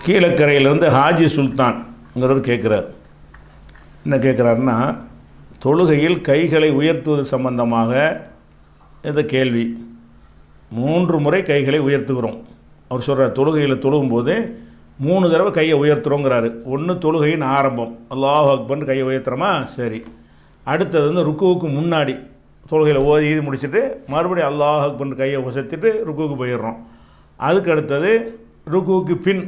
கீழக்கரையிலேருந்து ஹாஜி சுல்தான்ங்கிறவர் கேட்குறார். என்ன கேட்குறாருன்னா, தொழுகையில் கைகளை உயர்த்துவது சம்பந்தமாக இந்த கேள்வி. 3 முறை கைகளை உயர்த்துகிறோம். அவர் சொல்கிறார், தொழுகையில் தொழுகும்போது 3 தடவை கையை உயர்த்துறோங்கிறாரு. ஒன்று தொழுகையின் ஆரம்பம், அல்லாஹ் அக்பர்னு கையை உயர்த்துறோமா, சரி. அடுத்தது வந்து ருக்குவுக்கு முன்னாடி தொழுகையில் ஓதி முடிச்சுட்டு மறுபடியும் அல்லாஹ் அக்பர்னு கையை உசத்திட்டு ருக்குவுக்கு போயிடுறோம். அதுக்கு அடுத்தது ருக்குவுக்கு பின்,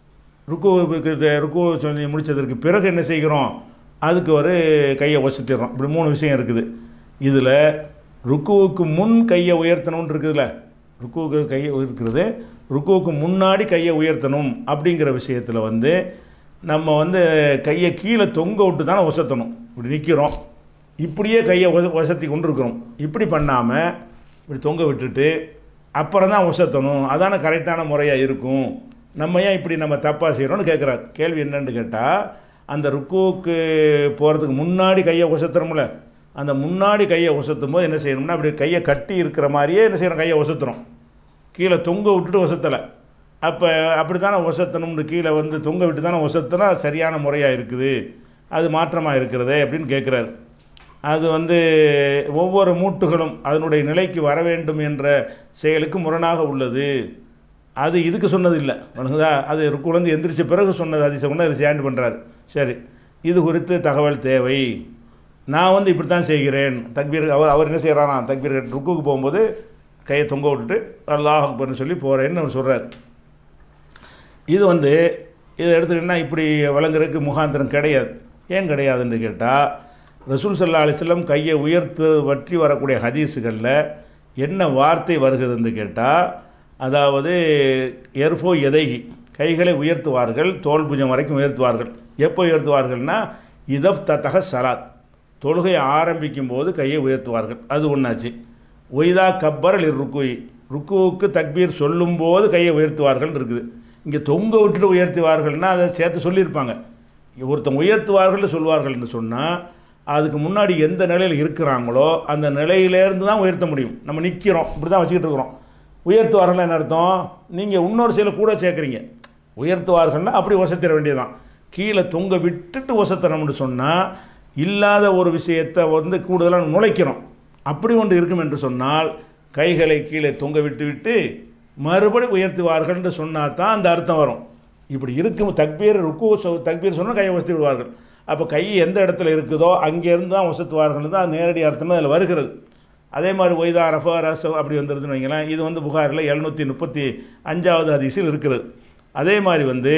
ருக்கு சொல்லி முடித்ததற்கு பிறகு என்ன செய்கிறோம், அதுக்கு ஒரு கையை உசத்திடுறோம். இப்படி 3 விஷயம் இருக்குது. இதில் ருக்குவுக்கு முன் கையை உயர்த்தணும்னு இருக்குதுல்ல, ருக்குவுக்கு கையை இருக்கிறது, ருக்குவுக்கு முன்னாடி கையை உயர்த்தணும் அப்படிங்கிற விஷயத்தில் வந்து நம்ம வந்து கையை கீழே தொங்க விட்டு தானே உசத்தணும். இப்படி நிற்கிறோம், இப்படியே கையை உசத்தி கொண்டு இருக்கிறோம். இப்படி பண்ணாமல் இப்படி தொங்க விட்டுட்டு அப்புறம் தான் உசத்தணும், அதான கரெக்டான முறையாக இருக்கும். நம்ம ஏன் இப்படி நம்ம தப்பாக செய்கிறோன்னு கேட்குறாரு. கேள்வி என்னன்னு கேட்டால், அந்த ருக்குவுக்கு போகிறதுக்கு முன்னாடி கையை உசத்துறோம்ல, அந்த முன்னாடி கையை உசத்தும் போது என்ன செய்யணும்னா, அப்படி கையை கட்டி இருக்கிற மாதிரியே என்ன செய்யணும், கையை உசத்துறோம். கீழே தொங்க விட்டுட்டு உசத்தலை. அப்போ அப்படி தானே உசத்தணும்னு கீழே வந்து தொங்க விட்டு தானே உசத்துனா சரியான முறையாக இருக்குது, அது மாற்றமாக இருக்கிறது அப்படின்னு கேட்குறாரு. அது வந்து ஒவ்வொரு மூட்டுகளும் அதனுடைய நிலைக்கு வர வேண்டும் என்ற செயலுக்கு முரணாக உள்ளது. அது இதுக்கு சொன்னது இல்லை, அது குழந்தை எந்திரிச்ச பிறகு சொன்னது. அதிசயம் கொண்டு அதை ஸ்டாண்ட் பண்ணுறாரு. சரி, இது குறித்து தகவல் தேவை. நான் வந்து இப்படி தான் செய்கிறேன். தக்பீர் அவர் என்ன செய்கிறானா, தக்பீர் ருக்குக்கு போகும்போது கையை தொங்க விட்டுட்டு அல்லாஹ் அக்பர்னு சொல்லி போகிறேன்னு அவர் சொல்கிறார். இது வந்து இதை எடுத்துக்கிட்டா இப்படி வழங்குறதுக்கு முகாந்திரம் கிடையாது. ஏன் கிடையாதுன்னு கேட்டால், ரசூல் ஸல்லல்லாஹு அலைஹி வஸல்லம் கையை உயர்த்து பற்றி வரக்கூடிய ஹதீஸுகளில் என்ன வார்த்தை வருகிறதுன்னு கேட்டால், அதாவது எர்ஃபோ எதைகி, கைகளை உயர்த்துவார்கள், தோல் புஜம் வரைக்கும் உயர்த்துவார்கள். எப்போ உயர்த்துவார்கள்னா, இதஃப் தத்தக சலாத், தொழுகை ஆரம்பிக்கும் போது கையை உயர்த்துவார்கள். அது ஒன்றாச்சு. ஒய்தா கப்பரல் ருக்குய், ருக்குவுக்கு தக்பீர் சொல்லும்போது கையை உயர்த்துவார்கள் இருக்குது. இங்கே தொங்க விட்டுட்டு உயர்த்துவார்கள்னா அதை சேர்த்து சொல்லியிருப்பாங்க. ஒருத்தன் உயர்த்துவார்கள் சொல்வார்கள்னு சொன்னால், அதுக்கு முன்னாடி எந்த நிலையில் இருக்கிறாங்களோ அந்த நிலையிலேருந்து தான் உயர்த்த முடியும். நம்ம நிற்கிறோம், இப்படி தான் வச்சுக்கிட்டு இருக்கிறோம். உயர்த்துவார்கள் என்ன அர்த்தம், நீங்கள் இன்னொரு செயலை கூட சேர்க்குறீங்க. உயர்த்துவார்கள்னா அப்படி உசத்திர வேண்டியதுதான். கீழே தொங்க விட்டுட்டு உசத்தனம்னு சொன்னால் இல்லாத ஒரு விஷயத்தை வந்து கூடுதலாக நுழைக்கிறோம். அப்படி ஒன்று இருக்கும் என்று சொன்னால், கைகளை கீழே தொங்க விட்டு விட்டு மறுபடி உயர்த்துவார்கள்னு சொன்னால் தான் அந்த அர்த்தம் வரும். இப்படி இருக்கும் தக்பீர் ருக்கு தக்பீர் சொன்னால் கையை உசத்தி விடுவார்கள். அப்போ கை எந்த இடத்துல இருக்குதோ அங்கேருந்து தான் உசத்துவார்கள் தான் நேரடி அர்த்தம் அதில் வருகிறது. அதே மாதிரி ஒய்தா ரஃபா ரஸ் அப்படி வந்துருதுன்னு வைங்களேன். இது வந்து புகாரில் 735வது ஹதீஸில் இருக்கிறது. அதே மாதிரி வந்து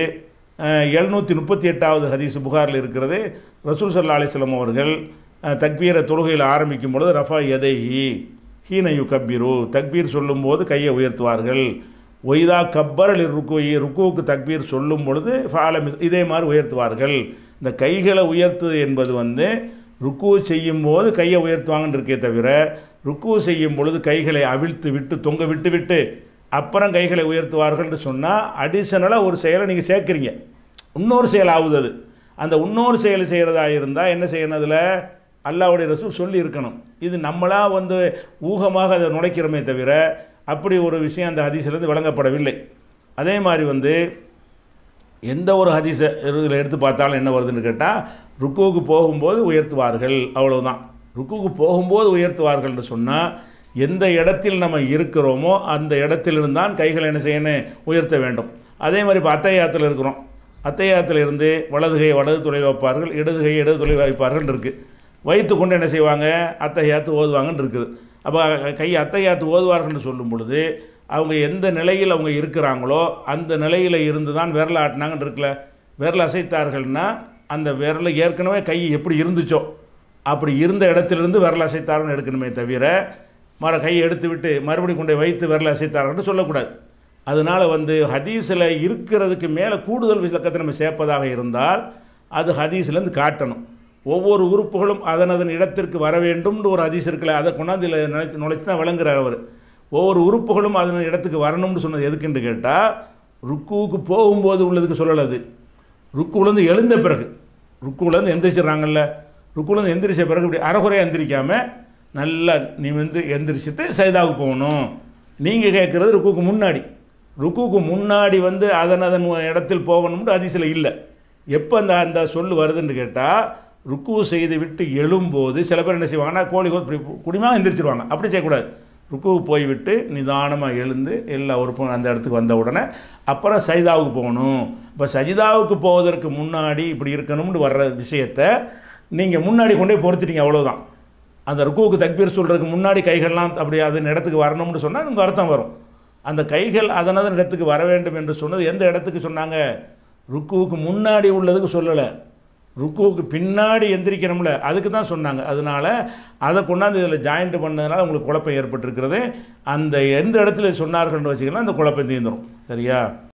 738வது ஹதீஸ் புகாரில் இருக்கிறது. ரசூல் ஸல்லல்லாஹு அலைஹி வஸல்லம் அவர்கள் தக்பீரை தொழுகையில் ஆரம்பிக்கும் பொழுது ரஃபா எதைஹி ஹீன யுகப்பிரு, தக்பீர் சொல்லும்போது கையை உயர்த்துவார்கள். ஒய்தா கப்பரல் ருக்குவுக்கு தக்பீர் சொல்லும் பொழுது இதே மாதிரி உயர்த்துவார்கள். இந்த கைகளை உயர்த்துவது என்பது வந்து ருக்கு செய்யும் போது கையை உயர்த்துவாங்கன்னு இருக்கே தவிர, ருக்கு செய்யும் பொழுது கைகளை அவிழ்த்து விட்டு தொங்க விட்டு விட்டு அப்புறம் கைகளை உயர்த்துவார்கள்னு சொன்னால் அடிஷனலாக ஒரு செயலை நீங்கள் சேர்க்குறீங்க. இன்னொரு செயல் ஆகுது. அது அந்த இன்னொரு செயல் செய்கிறதா இருந்தால் என்ன செய்யணும், அதில் அல்லாஹ்வுடைய ரசூல் சொல்லி இருக்கணும். இது நம்மளாக வந்து ஊகமாக அதை நுழைக்கிறோமே தவிர அப்படி ஒரு விஷயம் அந்த ஹதீஸிலிருந்து வழங்கப்படவில்லை. அதே மாதிரி வந்து எந்த ஒரு ஹதீஸை இதில் எடுத்து பார்த்தாலும் என்ன வருதுன்னு கேட்டால், ருக்குவுக்கு போகும்போது உயர்த்துவார்கள், அவ்வளவுதான். ருக்குவுக்கு போகும்போது உயர்த்துவார்கள்னு சொன்னால் எந்த இடத்தில் நம்ம இருக்கிறோமோ அந்த இடத்திலிருந்து தான் கைகளை என்ன செய்யணும், உயர்த்த வேண்டும். அதே மாதிரி இப்போ அத்தையாத்தில் இருக்கிறோம். அத்தையாத்தில் இருந்து வலது கையை வலது துளை வைப்பார்கள், இடது கையை இடது துளை வைப்பார்கள் இருக்குது. வைத்து கொண்டு என்ன செய்வாங்க, அத்தையாத்து ஓதுவாங்கன்னு இருக்குது. அப்போ கை அத்தையாத்து ஓதுவார்கள்னு சொல்லும் பொழுது அவங்க எந்த நிலையில் அவங்க இருக்கிறாங்களோ அந்த நிலையில் இருந்து தான் விரலை ஆட்டினாங்கன்னு இருக்குல்ல. விரல் அசைத்தார்கள்னா அந்த விரலை ஏற்கனவே கை எப்படி இருந்துச்சோ அப்படி இருந்த இடத்திலிருந்து விரல் அசைத்தார்கள்னு எடுக்கணுமே தவிர கையை எடுத்து விட்டு மறுபடியும் கொண்டு வைத்து விரல் அசைத்தார்கள்னு சொல்லக்கூடாது. அதனால் வந்து ஹதீஸில் இருக்கிறதுக்கு மேலே கூடுதல் விளக்கத்தை நம்ம சேர்ப்பதாக இருந்தால் அது ஹதீஸ்லேருந்து காட்டணும். ஒவ்வொரு உறுப்புகளும் அதன் இடத்திற்கு வர வேண்டும்னு ஒரு ஹதீஸ் இருக்குல்ல, அதை கொண்டாந்து நுழைச்சி தான் விளங்குறார் அவர். ஒவ்வொரு உறுப்புகளும் அதன் இடத்துக்கு வரணும்னு சொன்னது எதுக்குன்னு கேட்டால், ருக்குவுக்கு போகும்போது உள்ளதுக்கு சொல்லலது. ருக்குலேருந்து எழுந்த பிறகு, ருக்குலேருந்து எந்திரிச்சிட்றாங்கல்ல, ருக்குலேருந்து எந்திரிச்ச பிறகு இப்படி அரைகுறையாக எந்திரிக்காமல் நல்லா நீ வந்து எந்திரிச்சிட்டு சைதாவுக்கு போகணும். நீங்கள் கேட்குறது ருக்குவுக்கு முன்னாடி. ருக்குவுக்கு முன்னாடி வந்து அதன் இடத்தில் போகணும்னு ஹதீஸில் இல்லை. எப்போ அந்த அந்த சொல் வருதுன்னு கேட்டால், ருக்கு செய்து விட்டு எழும்போது சில பேர் என்ன செய்வாங்கன்னா கோழி குடிமா எந்திரிச்சிருவாங்க. அப்படி செய்யக்கூடாது. ருக்குவுக்கு போய்விட்டு நிதானமாக எழுந்து எல்லா உறுப்பும் அந்த இடத்துக்கு வந்த உடனே அப்புறம் சஜிதாவுக்கு போகணும். இப்போ சஜிதாவுக்கு போவதற்கு முன்னாடி இப்படி இருக்கணும்னு வர்ற விஷயத்தை நீங்கள் முன்னாடி கொண்டே பொறுத்துட்டீங்க, அவ்வளோதான். அந்த ருக்குவுக்கு தக்பீர் சொல்கிறதுக்கு முன்னாடி கைகள்லாம் அப்படி அதன் இடத்துக்கு வரணும்னு சொன்னால் உங்கள் அர்த்தம் வரும். அந்த கைகள் அதனதன் இடத்துக்கு வர வேண்டும் என்று சொன்னது எந்த இடத்துக்கு சொன்னாங்க? ருக்குவுக்கு முன்னாடி உள்ளதுக்கு சொல்லலை, ருக்குவுக்கு பின்னாடி எந்திரிக்கணும்ல, அதுக்கு தான் சொன்னாங்க. அதனால் அதை கொண்டாந்து இதில் ஜாயிண்ட் பண்ணதுனால உங்களுக்கு குழப்பம் ஏற்பட்டிருக்கிறது. அந்த எந்த இடத்துல சொன்னார்கள்னு வச்சுக்கலாம், அந்த குழப்பம் தீர்ந்துடும். சரியா?